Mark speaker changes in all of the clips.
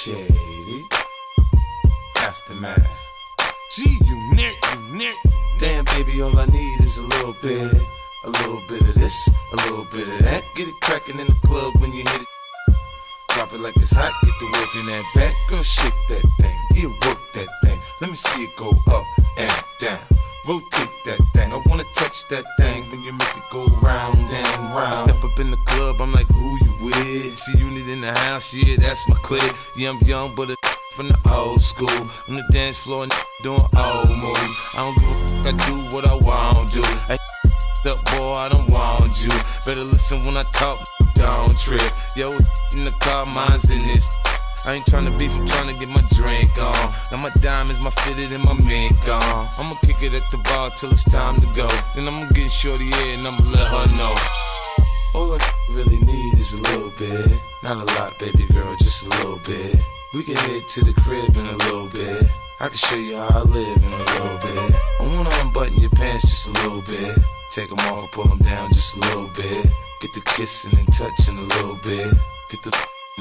Speaker 1: Shady Aftermath.
Speaker 2: G-Unit.
Speaker 1: Damn, baby, all I need is a little bit of this, a little bit of that. Get it crackin' in the club when you hit it. Drop it like it's hot, get to work in that back. Girl, shake that thing, yeah, work that thing. Let me see it go up and down. Rotate that thing, I wanna touch that thing when you make it go round and round. I step up in the club, I'm like, who you with? G-Unit in the house, yeah, that's my clique. Yeah, I'm young, but from the old school. On the dance floor and doing old moves. I don't give a fuck, I do what I want to. Hey, up, boy, I don't want you. Better listen when I talk, don't trip. Yo, in the car, mine's in this. I ain't tryna beef, I'm tryna get my drink on. Now my diamonds, my fitted, and my mink on. I'ma kick it at the bar till it's time to go. Then I'ma get shorty here and I'ma let her know. All I really need is a little bit. Not a lot, baby girl, just a little bit. We can head to the crib in a little bit. I can show you how I live in a little bit. I wanna unbutton your pants just a little bit. Take them off, pull them down just a little bit. Get the kissing and touching a little bit. Get the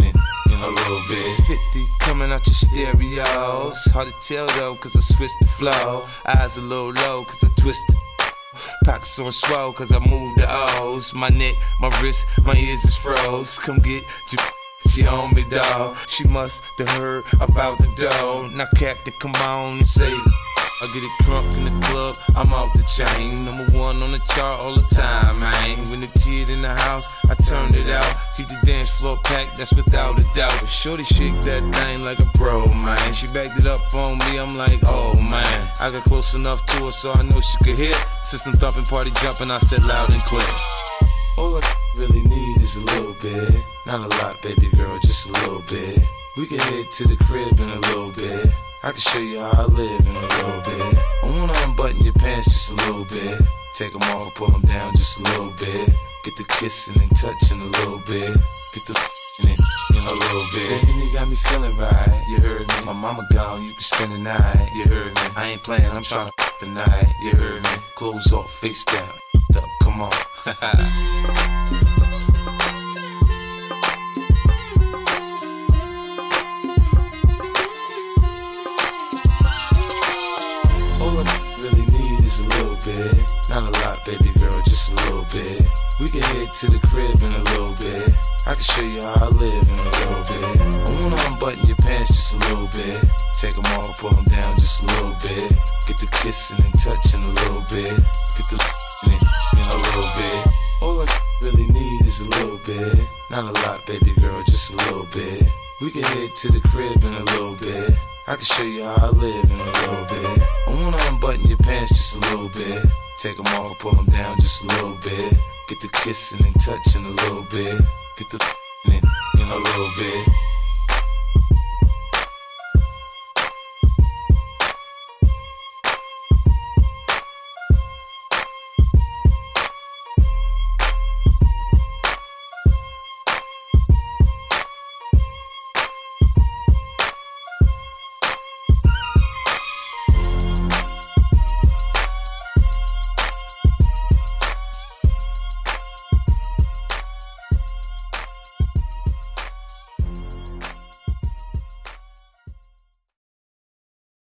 Speaker 1: in a little bit. 50 coming out your stereos. Hard to tell though, cause I switched the flow. Eyes a little low, cause I twisted. Pockets on swole, cause I moved the O's. My neck, my wrist, my ears is froze. Come get your she on me, dawg. She must have heard about the dough. Now Captain, come on and say I get it crunk in the club, I'm off the chain. Number one on the chart all the time, man. When the kid in the house, I turned it out. Keep the dance floor packed, that's without a doubt. But shorty shake that thing like a pro, man. She backed it up on me, I'm like, oh man. I got close enough to her so I know she could hear. System thumping, party jumping, I said loud and clear. All I really need is a little bit. Not a lot, baby girl, just a little bit. We can head to the crib in a little bit. I can show you how I live in a little bit. I wanna unbutton your pants just a little bit. Take them off, pull them down just a little bit. Get the kissing and touching a little bit. Get the in a little bit. Baby, you got me feeling right, you heard me. My mama gone, you can spend the night, you heard me. I ain't playing, I'm trying to tonight, you heard me. Clothes off, face down, up, come on. All I really need is a little bit. Not a lot, baby girl, just a little bit. We can head to the crib in a little bit. I can show you how I live in a little bit. I wanna unbutton your pants just a little bit. Take them off, pull them down just a little bit. Get the kissing and touching a little bit. Get the in a little bit. All I really need is a little bit. Not a lot, baby girl, just a little bit. We can head to the crib in a little bit. I can show you how I live in a little bit. I wanna unbutton your pants just a little bit. Take them off, pull them down just a little bit. Get the kissing and touching a little bit. Get the in a little bit.